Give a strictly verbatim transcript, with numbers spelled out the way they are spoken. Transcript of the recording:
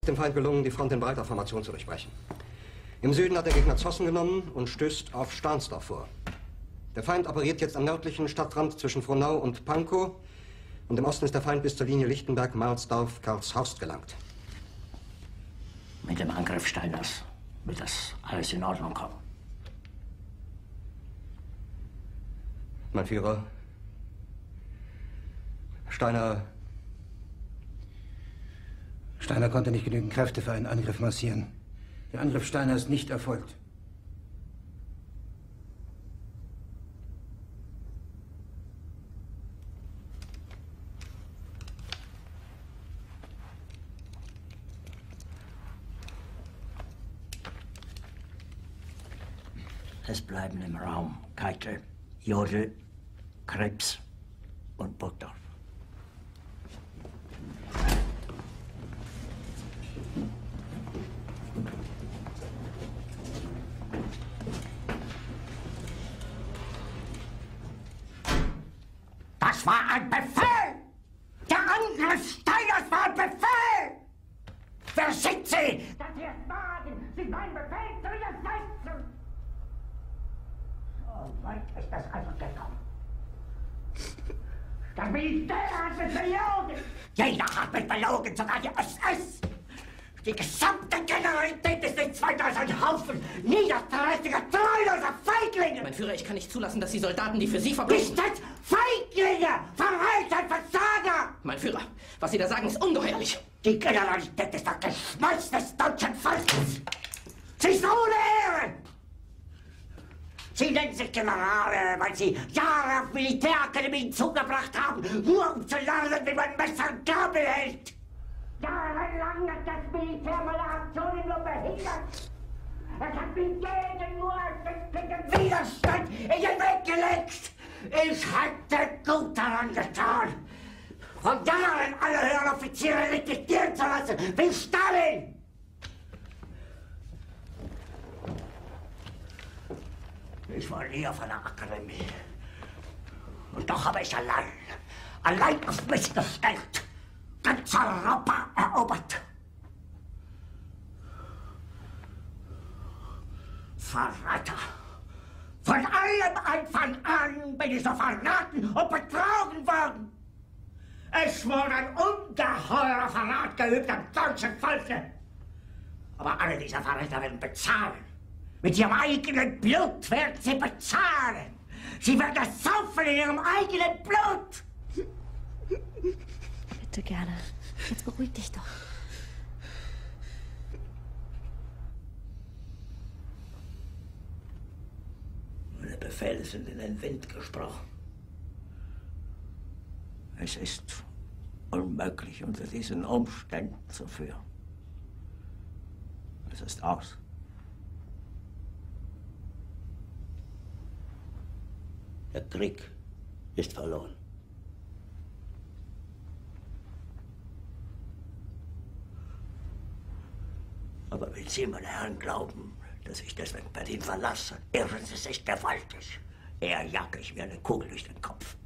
dem Feind gelungen, die Front in breiter Formation zu durchbrechen. Im Süden hat der Gegner Zossen genommen und stößt auf Stahnsdorf vor. Der Feind operiert jetzt am nördlichen Stadtrand zwischen Frohnau und Pankow. Und im Osten ist der Feind bis zur Linie Lichtenberg-Marsdorf-Karlshorst gelangt. Mit dem Angriff Steiners wird das alles in Ordnung kommen. Mein Führer, Steiner... Steiner konnte nicht genügend Kräfte für einen Angriff massieren. Der Angriff Steiner ist nicht erfolgt. Es bleiben im Raum Keitel, Jodl, Krebs und Burgdorf. Das war ein Befehl! Der Angriff Steiners war ein Befehl! Wer sind Sie, dass Sie es wagen, sich meinen Befehl zu widersetzen? So weit ist das also gekommen. Das Militär hat mich belogen! Jeder hat mich belogen, sogar die S S! Die gesamte Generalität ist nichts weiter als ein Haufen niederträchtiger, treuloser Feiglinge! Mein Führer, ich kann nicht zulassen, dass die Soldaten, die für Sie verbrechen... Nicht als Feiglinge! Verreiter, Versager! Mein Führer, was Sie da sagen, ist ungeheuerlich. Die Generalität ist das Geschmolz des deutschen Volkes! Sie ist ohne Ehre! Sie nennen sich Generale, weil Sie Jahre auf Militärakademien zugebracht haben, nur um zu lernen, wie man Messer und Gabel hält! Jahrelang hat das Militär meine Aktionen nur behindert. Es hat mir jeden nur ersichtlichen Widerstand in den Weg gelegt. Ich hätte gut daran getan, von Jahren alle höheren Offiziere liquidieren zu lassen, wie Stalin. Ich war nie auf einer Akademie. Und doch habe ich allein, allein auf mich gestellt, ganz Europa erobert. Verräter! Von allem Anfang an bin ich so verraten und betrogen worden. Es wurde ein ungeheurer Verrat geübt am deutschen Volke. Aber alle diese Verräter werden bezahlen. Mit ihrem eigenen Blut werden sie bezahlen. Sie werden es saufen in ihrem eigenen Blut. Bitte gerne. Jetzt beruhig dich doch. Meine Befehle sind in den Wind gesprochen. Es ist unmöglich, unter diesen Umständen zu führen. Es ist aus. Der Krieg ist verloren. Aber wenn Sie, meine Herren, glauben, dass ich deswegen Berlin verlasse, irren Sie sich gewaltig. Eher jage ich mir eine Kugel durch den Kopf.